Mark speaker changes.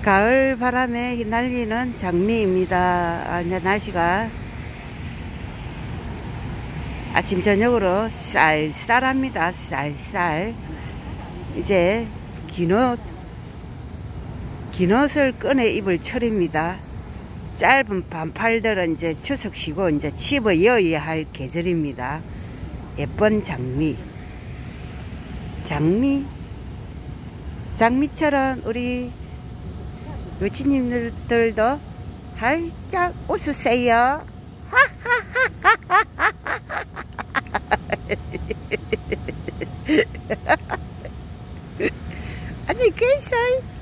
Speaker 1: 가을 바람에 휘날리는 장미입니다. 이제 날씨가 아침 저녁으로 쌀쌀합니다. 쌀쌀. 이제 긴 옷을 꺼내 입을 철입니다. 짧은 반팔들은 이제 추석 쉬고 이제 집어 여어야 할 계절입니다. 예쁜 장미처럼 우리 여친님들도 활짝 웃으세요. 아직 계셔.